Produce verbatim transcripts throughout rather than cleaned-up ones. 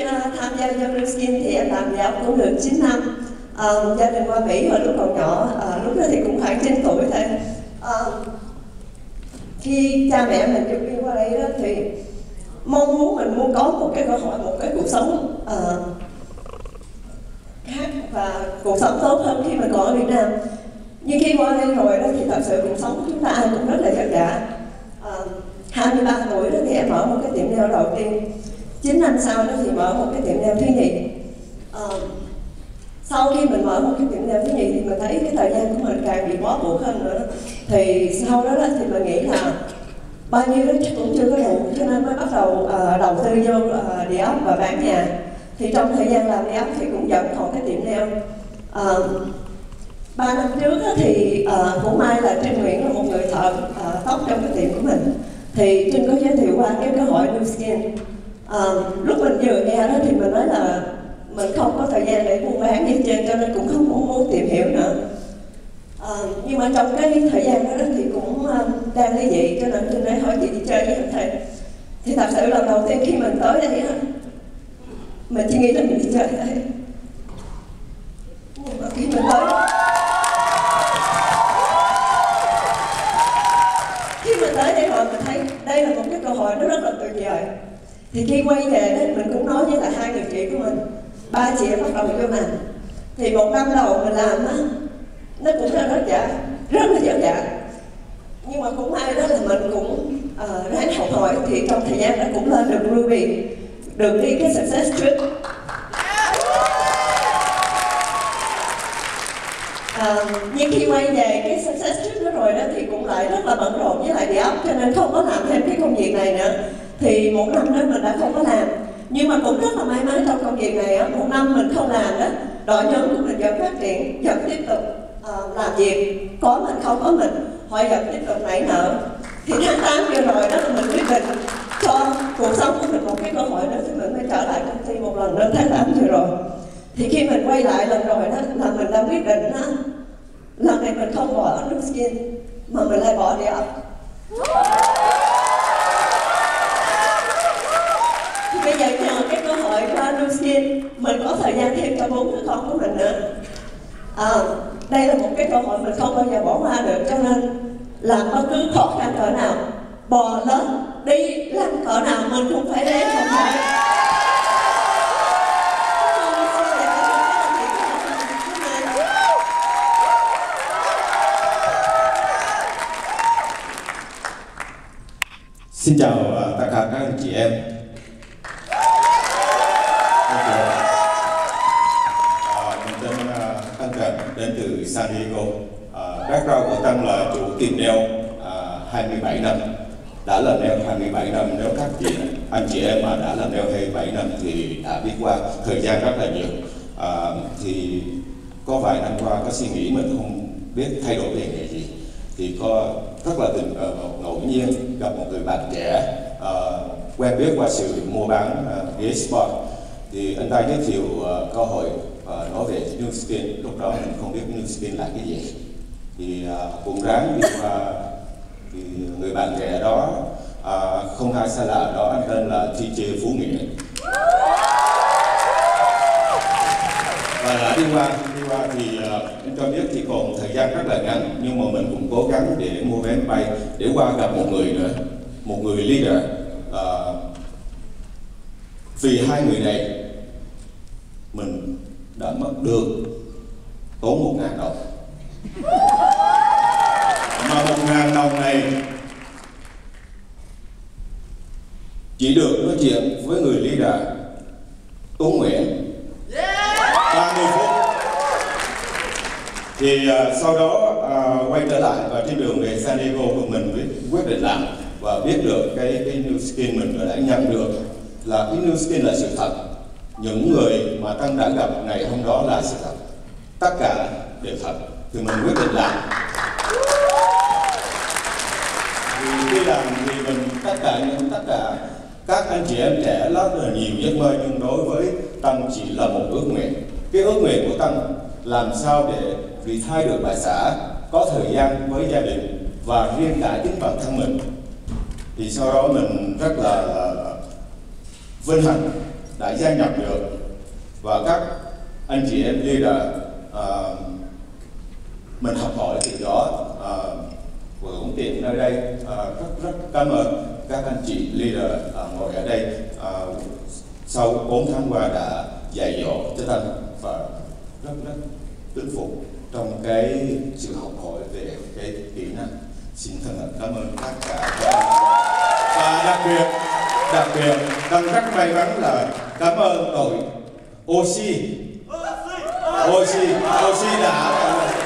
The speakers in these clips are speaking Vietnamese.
uh, tham gia vô Nu Skin thì em làm giáo cũng được chín năm. Uh, gia đình qua Mỹ hồi lúc còn nhỏ, uh, lúc đó thì cũng khoảng chín tuổi thôi. Uh, khi cha mẹ mình chuẩn bị qua đây đó thì mong muốn mình muốn có một cái cơ hội, một cái cuộc sống uh, khác và cuộc sống tốt hơn khi mà còn ở Việt Nam. Nhưng khi qua đây rồi đó thì thật sự cuộc sống của chúng ta ai cũng rất là vất vả. Uh, hai mươi ba tuổi đó thì em mở một cái tiệm nail đầu tiên. chín năm sau đó thì mở một cái tiệm nail thứ nhì. Uh, sau khi mình mở một cái tiệm nail thứ nhì thì mình thấy cái thời gian của mình càng bị bó buộc hơn nữa. Thì sau đó, đó thì mình nghĩ là bao nhiêu đó chắc cũng chưa có đủ, cho nên mới bắt đầu uh, đầu tư vô uh, địa ốc và bán nhà. Thì trong thời gian làm địa ốc thì cũng vẫn còn cái tiệm nail. Uh, ba năm trước đó thì uh, cũng may là Trinh Nguyễn là một người thợ uh, tóc trong cái tiệm của mình. Thì Trinh có giới thiệu qua cái cơ hội Nu Skin. Uh, lúc mình vừa nghe đó thì mình nói là mình không có thời gian để buôn bán gì trên, cho nên cũng không muốn, muốn tìm hiểu nữa. Uh, nhưng mà trong cái thời gian đó thì cũng uh, đang ly dị, cho nên Trinh nói hỏi chị đi chơi với anh thầy. Thì thật sự lần đầu tiên khi mình tới đây á, mình chỉ nghĩ là mình đi chơi thôi. Nhưng mà khi mình tới khi mình tới đây rồi mình thấy đây là một cái cơ hội nó rất là tuyệt vời. Thì khi quay về đó mình cũng nói với lại hai người chị của mình, ba chị bắt đầu vô làm. Thì một năm đầu mình làm á, nó cũng rất rất vả, rất là vất vả. Nhưng mà cũng may đó là mình cũng uh, ráng học hỏi, thì trong thời gian đó cũng lên được Ruby, được đi cái Success Trip. Uh, nhưng khi quay về cái Success Trip đó rồi đó thì cũng lại rất là bận rộn với lại địa ốc, cho nên không có làm thêm cái công việc này nữa. Thì một năm đó mình đã không có làm. Nhưng mà cũng rất là may mắn trong công việc này á, một năm mình không làm đó, đội nhóm của mình vẫn phát triển, vẫn tiếp tục uh, làm việc, có mình không có mình, họ vẫn tiếp tục nảy nở. Thì tháng tám vừa rồi đó là mình quyết định cho cuộc sống của mình một cái cơ hội đó, thì mình mới trở lại công ty một lần nữa tháng tám vừa rồi. Thì khi mình quay lại lần rồi đó là mình đã quyết định đó, lần này mình không bỏ Nu Skin mà mình lại bỏ địa ốc. Thì bây giờ nhờ cái cơ hội qua Nu Skin, mình có thời gian thêm cho bốn đứa con của mình nữa. À, đây là một cái cơ hội mình không bao giờ bỏ qua được, cho nên làm bất cứ khó khăn cỡ nào, bò lớn, đi lăn cỡ nào mình cũng phải ráng không phải. Xin chào uh, tất cả các anh chị em. Mình tên uh, Tân Trần, đến từ San Diego. Uh, background của Tân là chủ tiệm nail uh, hai mươi bảy năm. Đã làm nail hai mươi bảy năm, nếu các chị, anh chị em mà đã làm nail hai mươi bảy năm thì đã biết qua thời gian rất là nhiều. Uh, thì có vài năm qua có suy nghĩ mình không biết thay đổi về nghề gì. Thì có rất là tình uh, ngẫu nhiên gặp một người bạn trẻ uh, quen biết qua sự mua bán uh, ghế sport. Thì anh ta giới thiệu uh, cơ hội uh, nói về Nu Skin. Lúc đó mình không biết Nu Skin là cái gì, thì uh, cũng ráng đi qua. Thì người bạn trẻ đó uh, không ai xa lạ, đó anh tên là T J Phú Nghĩa. Và đã đi qua, đi qua thì uh, anh cho biết thì còn thời gian rất là ngắn, nhưng mà mình cũng cố gắng để mua vé bay để qua gặp một người nữa, một người leader. Uh, vì hai người này mình đã mất được tốn một ngàn đồng, mà một ngàn đồng này chỉ được nói chuyện với người leader Tuấn Nguyễn ba mươi phút. Thì uh, sau đó uh, quay trở lại và trên đường về San Diego của mình quyết định làm và biết được cái, cái Nu Skin mình đã nhận được là cái Nu Skin là sự thật. Những người mà Tân đã gặp ngày hôm đó là sự thật, tất cả đều thật, thì mình quyết định làm. Thì khi làm thì mình tất cả những tất cả các anh chị em trẻ rất là nhiều giấc mơ, nhưng đối với Tân chỉ là một ước nguyện. Cái ước nguyện của Tân làm sao để retire được bà xã, có thời gian với gia đình và riêng cả chính bản thân mình. Thì sau đó mình rất là vinh hạnh đã gia nhập được, và các anh chị em leader uh, mình học hỏi từ đó. Uh, và cũng tiện nơi đây uh, rất rất cảm ơn các anh chị leader uh, ngồi ở đây uh, sau bốn tháng qua đã dạy dỗ cho Tân, và rất rất tín phục trong cái sự học hỏi về cái kỹ năng. Xin thân ơn cảm ơn tất cả. Và đặc biệt đặc biệt Tân rất may mắn là cảm ơn đội Oxy Oxy Oxy đã,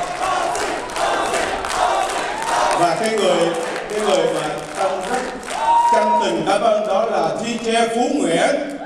và cái người cái người mà Tân rất chân tình cảm ơn đó là teacher Phú Nguyễn.